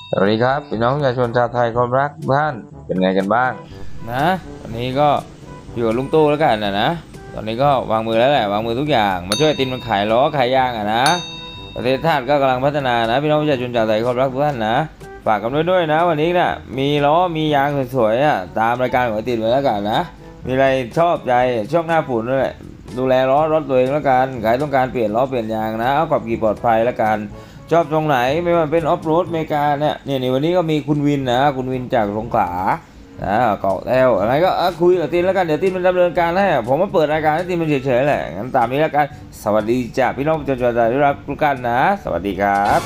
สวัสดีครับพี่น้องประชาชนชาวไทยคนรักท่านเป็นไงกันบ้างนะวันนี้ก็อยู่กับลุงตู้แล้วกันนะตอนนี้ก็วางมือแล้วแหละวางมือทุกอย่างมาช่วยตินมันขายล้อขายยางนะประเทศชาติก็กำลังพัฒนานะพี่น้องประชาชนชาวไทยคนรักทุกท่านนะฝากกันด้วยนะวันนี้นะมีล้อมียางสวยๆตามรายการของตินไว้แล้วกันนะมีอะไรชอบใจช่วงหน้าฝุ่นด้วยดูแลล้อรถตัวเองแล้วกันใครต้องการเปลี่ยนล้อเปลี่ยนยางนะเอาขับขี่ปลอดภัยแล้วกันชอบตรงไหนไม่ว่าเป็นออฟโรดอเมริกาเนี่ยวันนี้ก็มีคุณวินนะคุณวินจากสงขลาเกาะแต้วอะไรก็คุยกับตินแล้วกันเดี๋ยวตินมันดำเนินการให้ผมมาเปิดรายการให้ตินมันเฉยๆแหละงั้นตามนี้แล้วกันสวัสดีจ้าพี่น้องประชาชนที่รักทุกท่านนะสวัสดีครับ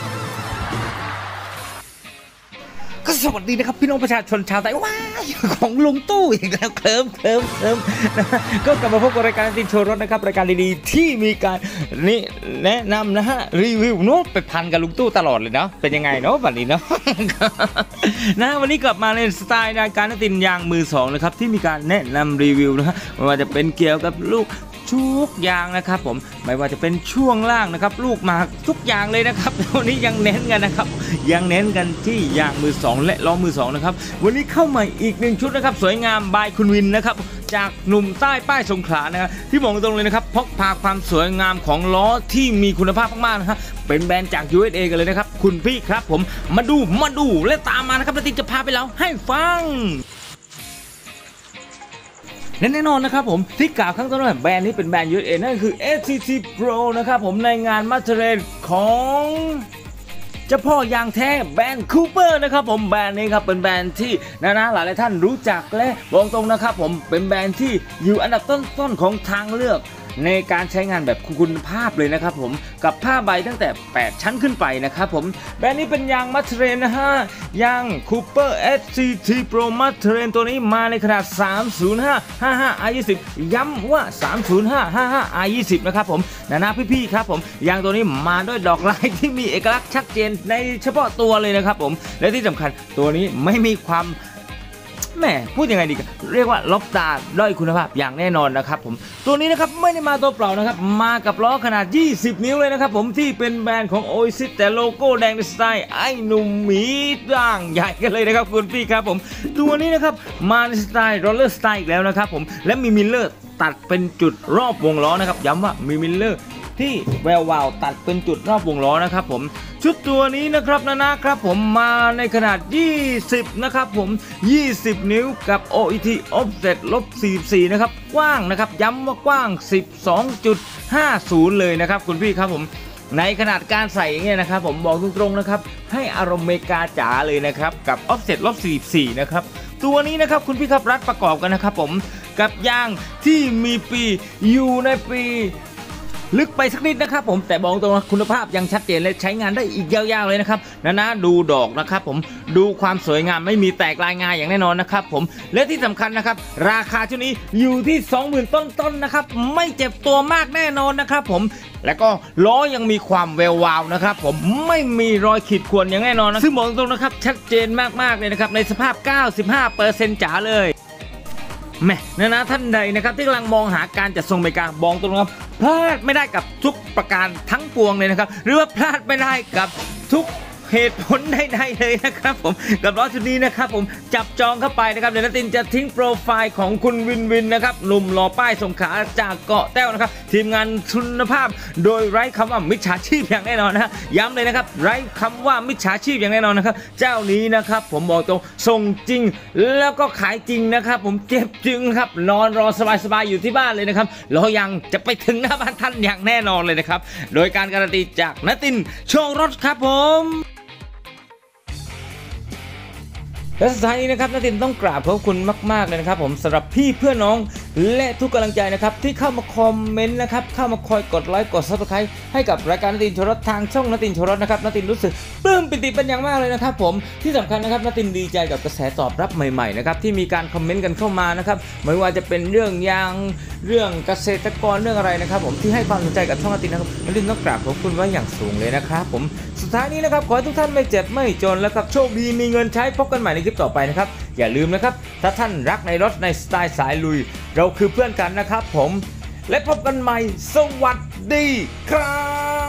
ก็สวัสดีนะครับพี่น้องประชาชนชาวไต้ว้ายของลุงตู้อีกแล้วเคลิ้มนะก็กลับมาพบกับรายการตินโชว์รถนะครับรายการดีๆที่มีการนี่แนะนำนะฮะรีวิวโน้ตไปพันกับลุงตู้ตลอดเลยเนาะเป็นยังไงเนาะวันนี้เนาะนะวันนี้กลับมาในสไตล์รายการตินยางมือสองนะครับที่มีการแนะนำรีวิวนะฮะไม่ว่าจะเป็นเกี่ยวกับลูกทุกอย่างนะครับผมไม่ว่าจะเป็นช่วงล่างนะครับลูกหมากทุกอย่างเลยนะครับวันนี้ยังเน้นกันนะครับยังเน้นกันที่ยางมือสองและล้อมือสองนะครับวันนี้เข้ามาอีก1ชุดนะครับสวยงามบายคุณวินนะครับจากหนุ่มใต้ป้ายสงขลานะครับที่บอกตรงเลยนะครับพกพาความสวยงามของล้อที่มีคุณภาพมากๆนะครับเป็นแบรนด์จาก USA กันเลยนะครับคุณพี่ครับผมมาดูและตามมานะครับแล้วติจะพาไปแล้วให้ฟังแน่นอนนะครับผมที่กล่าวข้างต้นว่าแบรนด์นี้เป็นแบรนด์ USA นั่นคือ SCT Pro นะครับผมในงานมาสเตอร์ของเจ้าพ่อยางแท้แบรนด์คูเปอร์นะครับผมแบรนด์นี้ครับเป็นแบรนด์ที่นะหลายท่านรู้จักและบอกตรงนะครับผมเป็นแบรนด์ที่อยู่อันดับต้นๆของทางเลือกในการใช้งานแบบคุณภาพเลยนะครับผมกับผ้าใบตั้งแต่8ชั้นขึ้นไปนะครับผมแบรนด์นี้เป็นยางมัตเทรนนะฮะยาง Cooper SCT Pro มัตเทรนตัวนี้มาในขนาด 305/55R20 ย้ำว่า 305/55R20 นะครับผมนะพี่ๆครับผมยางตัวนี้มาด้วยดอกลายที่มีเอกลักษณ์ชัดเจนในเฉพาะตัวเลยนะครับผมและที่สำคัญตัวนี้ไม่มีความแม่พูดยังไงดีกันเรียกว่าล็อกตาด้อยคุณภาพอย่างแน่นอนนะครับผมตัวนี้นะครับไม่ได้มาตัวเปล่านะครับมากับล้อขนาด20นิ้วเลยนะครับผมที่เป็นแบรนด์ของโอซิสแต่โลโก้แดงในสไตล์ไอ้หนุ่มหมีร่างใหญ่กันเลยนะครับคุณพี่ครับผมตัวนี้นะครับมาในสไตล์โรลเลอร์สไตล์อีกแล้วนะครับผมและมีมิลเลอร์ตัดเป็นจุดรอบวงล้อนะครับย้ำว่ามีมิลเลอร์ที่แวววาวตัดเป็นจุดรอบวงล้อนะครับผมชุดตัวนี้นะครับนะครับผมมาในขนาด20นะครับผม20นิ้วกับ OET offset -44นะครับกว้างนะครับย้ำว่ากว้าง 12.50 เลยนะครับคุณพี่ครับผมในขนาดการใส่เนี่ยนะครับผมบอกตรงๆนะครับให้อารมณ์เมกาจ๋าเลยนะครับกับ offset -44นะครับตัวนี้นะครับคุณพี่ครับรัดประกอบกันนะครับผมกับยางที่มีปีอยู่ในปีลึกไปสักนิดนะครับผมแต่บอกตรงคุณภาพยังชัดเจนและใช้งานได้อีกยาวๆเลยนะครับนะดูดอกนะครับผมดูความสวยงามไม่มีแตกลายงาอย่างแน่นอนนะครับผมและที่สำคัญนะครับราคาชุดนี้อยู่ที่ 20,000 ต้นๆนะครับไม่เจ็บตัวมากแน่นอนนะครับผมและก็ล้อยังมีความแวววาวนะครับผมไม่มีรอยขีดข่วนอย่างแน่นอนนะซึ่งบอกตรงนะครับชัดเจนมากๆเลยนะครับในสภาพ 95% จ๋าเลยแม่นะท่านใดนะครับที่กำลังมองหาการจัดทรงอเมริกาบอกตรงนะครับพลาดไม่ได้กับทุกประการทั้งปวงเลยนะครับหรือว่าพลาดไม่ได้กับทุกเหตุผลใดๆเลยนะครับผมกับล้อชุดนี้นะครับผมจับจองเข้าไปนะครับเดี๋ยวตินจะทิ้งโปรไฟล์ของคุณวินนะครับหนุ่มหล่อป้ายสงขลาจากเกาะแต้วนะครับทีมงานคุณภาพโดยไร้คำว่ามิจฉาชีพอย่างแน่นอนนะย้ำเลยนะครับไร้คำว่ามิจฉาชีพอย่างแน่นอนนะครับเจ้านี้นะครับผมบอกตรงส่งจริงแล้วก็ขายจริงนะครับผมเจ็บจริงครับนอนรอสบายๆอยู่ที่บ้านเลยนะครับล้อยังจะไปถึงหน้าบ้านท่านอย่างแน่นอนเลยนะครับโดยการการันตีจากณตินโชว์รถครับผมและสุดท้ายนี้นะครับณตินต้องกราบขอบคุณมากๆเลยนะครับผมสำหรับพี่เพื่อนน้องและทุกกำลังใจนะครับที่เข้ามาคอมเมนต์นะครับเข้ามาคอยกดไลค์กด Subscribe ให้กับรายการณตินโชว์รถทางช่องณตินโชว์รถนะครับณตินรู้สึกปลื้มปิติเป็นอย่างมากเลยนะครับผมที่สำคัญนะครับณตินดีใจกับกระแสตอบรับใหม่ๆนะครับที่มีการคอมเมนต์กันเข้ามานะครับไม่ว่าจะเป็นเรื่องยางเรื่องเกษตรกรเรื่องอะไรนะครับผมที่ให้ความสนใจกับช่องณตินนะครับณตินต้องกราบขอบคุณไว้อย่างสูงเลยนะครับผมสุดท้ายนี้นะครับขอให้ทุกท่านไม่เจ็บไม่จนแล้วครับโชคดีมีเงินใช้พบกันใหม่ในคลิปต่อไปนะครับอย่าลืมนะครับถ้าท่านรักในรถในสไตล์สายลุยเราคือเพื่อนกันนะครับผมและพบกันใหม่สวัสดีครับ